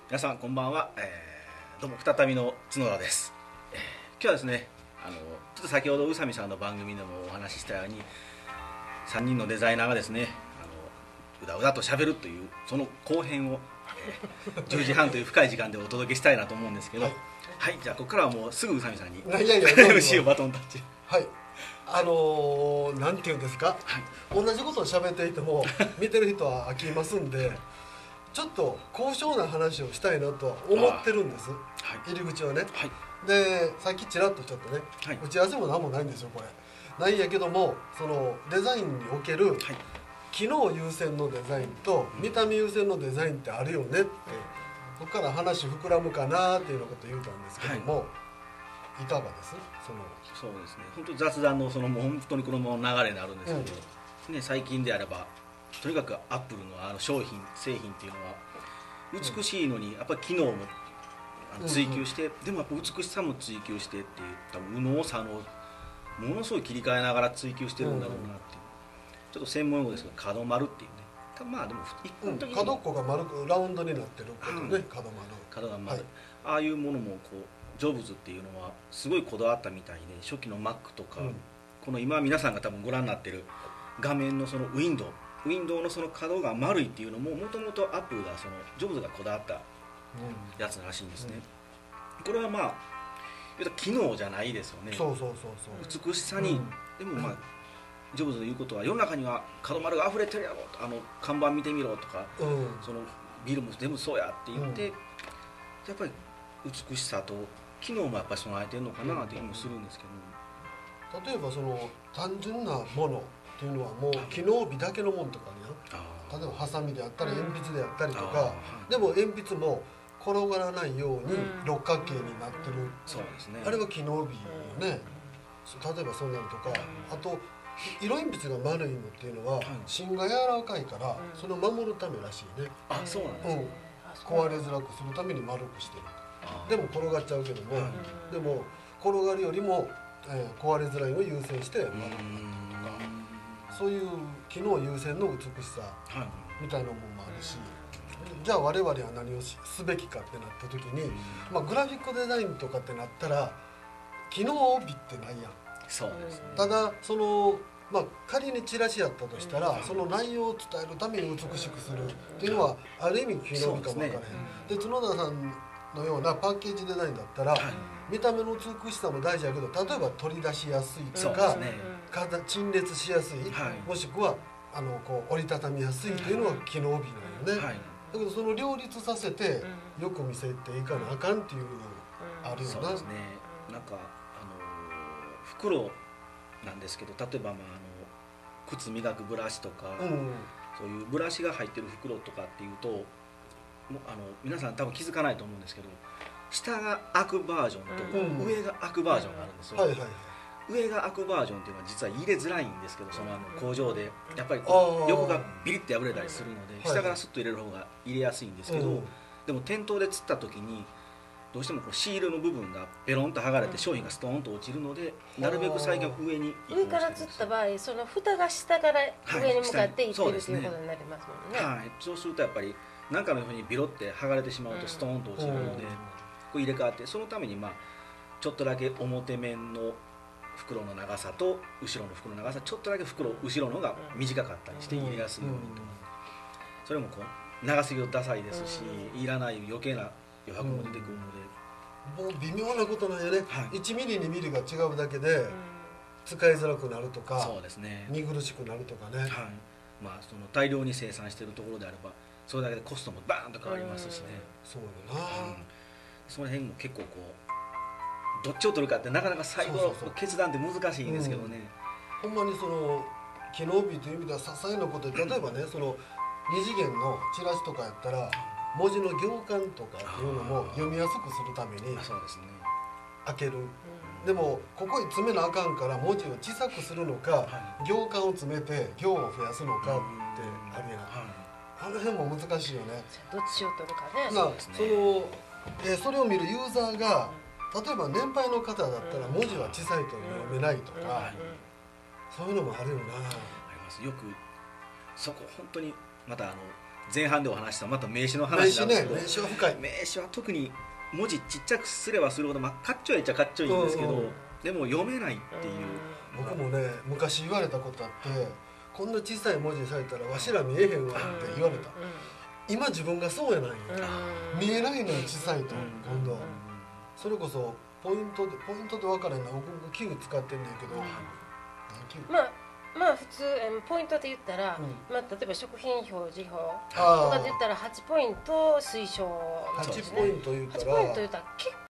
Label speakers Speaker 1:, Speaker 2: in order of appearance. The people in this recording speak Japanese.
Speaker 1: 皆さんこんばんは、どうも再びの角田です。今日はですね、ちょっと先ほど宇佐美さんの番組でもお話ししたように3人のデザイナーがですねうだうだとしゃべるというその後編を、10時半という深い時間でお届けしたいなと思うんですけど、はい、じゃあここからはもうすぐ宇佐美さんにMC をバトンタッチ。
Speaker 2: はい、なんていうんですか、はい、同じことを喋っていても見てる人は飽きますんでちょっと高尚な話をしたいなとは思ってるんです、はい、入り口はね、はい、でさっきちらっとちょっとね、はい、打ち合わせも何もないんですよこれないんやけども、そのデザインにおける、はい、機能優先のデザインと見た目優先のデザインってあるよねって、ここから話膨らむかなっていうようなことを言うたんですけども、はい、いかがです？
Speaker 1: そうですね、本当雑談のもう本当にこの流れになるんですけど、うんね、最近であればとにかくアップルの商品製品っていうのは美しいのにやっぱり機能も追求して、でもやっぱ美しさも追求してっていう多分右脳左脳ものすごい切り替えながら追求してるんだろうなっていう、ちょっと専門用語ですけど角丸っていうね、多分まあでも一般的に
Speaker 2: 角っこが丸くラウンドになってることね、
Speaker 1: 角が丸、はい、ああいうものもこうジョブズっていうのはすごいこだわったみたいで、初期の Mac とか、この今皆さんが多分ご覧になってる画面のそのウィンドウのその角が丸いっていうのももともとアップルがジョブズがこだわったやつらしいんですね、これはまあ言うと機能じゃないですよね。美しさに、でもまあジョブズの言うことは世の中には角丸が溢れてるやろ、看板見てみろとか、そのビルも全部そうやって言って、やっぱり美しさと機能もやっぱり備えてるのかなという気もするんですけ
Speaker 2: ど、例えば単純なものっていうのはもう機能美だけのものとかね、例えばハサミであったり鉛筆であったりとか、でも鉛筆も転がらないように六角形になってる、
Speaker 1: そうですね、
Speaker 2: あれは機能美よね、例えばそうなるとか、あと色鉛筆が丸いのっていうのは芯が柔らかいからそれを守るためらしいね。
Speaker 1: あ、そうなんですね、
Speaker 2: 壊れづらくするために丸くしてる。でも転がっちゃうけども、でも転がるよりも、壊れづらいを優先して丸くなるとか、そういう機能優先の美しさみたいなものもあるし、じゃあ我々は何をすべきかってなった時に、グラフィックデザインとかってなったら機能美ってないやん。
Speaker 1: そうですね、
Speaker 2: ただ仮にチラシやったとしたら、その内容を伝えるために美しくするっていうのはある意味機能美かも分からへん。で角田さんのようなパッケージデザインだったら、見た目の美しさも大事だけど、例えば取り出しやすいとか、陳列しやすい、もしくはこう折りたたみやすいというのが機能美なんよね、だけどその両立させてよく見せていかなあかんっていうのがあるよな。
Speaker 1: そうですね、なんか袋なんですけど、例えば靴磨くブラシとか、そういうブラシが入ってる袋とかっていうと皆さん多分気づかないと思うんですけど、下が開くバージョンと上が開くバージョンがあるんですよ、上が開くバージョンっていうのは実は入れづらいんですけど、工場でやっぱり横がビリッて破れたりするので下からスッと入れる方が入れやすいんですけど、でも店頭で釣った時にどうしてもシールの部分がペロンと剥がれて商品がストーンと落ちるので、なるべく最近は
Speaker 3: 上から釣った場合、その蓋が下から上に向かっていってるということになりますもんね。
Speaker 1: はい、そうするとやっぱり何かのようにビロって剥がれてしまうとストーンと落ちるので、こう入れ替わって、そのためにちょっとだけ表面の袋の長さと後ろの袋の長さ、ちょっとだけ後ろのが短かったりして入れやすいようにと、それもこう長すぎるとダサいですし、いらない余計な余白も出てくるので、
Speaker 2: もう微妙なことなんよね、1ミリ2ミリが違うだけで使いづらくなるとか、
Speaker 1: そうですね、
Speaker 2: 見苦しくなるとかね、
Speaker 1: その大量に生産しているところであればそれだけでコストもバーンと変わりますしね、
Speaker 2: そうだな、
Speaker 1: その辺も結構こうどっちを取るかってなかなか最後の決断って難しいんですけどね、
Speaker 2: ほんまに機能美という意味では些細なことで、例えばね、2次元のチラシとかやったら文字の行間とかっていうのも読みやすくするために開ける、でもここに詰めなあかんから文字を小さくするのか、行間を詰めて行を増やすのかってあるやん、あの辺も難しいよね。
Speaker 3: どっちを取るかね。
Speaker 2: それを見るユーザーが例えば年配の方だったら文字は小さいと読めないとか、そういうのもあるよな。あ
Speaker 1: ります。よくそこ本当にまた前半でお話したまた名詞の
Speaker 2: 名詞ね、
Speaker 1: 話なんですけど、
Speaker 2: 名詞は深い。
Speaker 1: 名詞は特に文字ちっちゃくすればするほど、かっちょいいっちゃかっちょいいんですけど、でも読めないっていう、
Speaker 2: 僕もね昔言われたことあって、こんな小さい文字にされたらわしら見えへんわって言われた。今自分がそうやないんや、見えないのよ小さいと。今度それこそポイントで分からへんな、僕器具使ってんねんけど、
Speaker 3: まあ普通ポイントで言ったら、例えば食品表示法とかで言ったら8ポイント推奨。
Speaker 2: 8ポイント言ったら
Speaker 3: 8ポイント言ったら結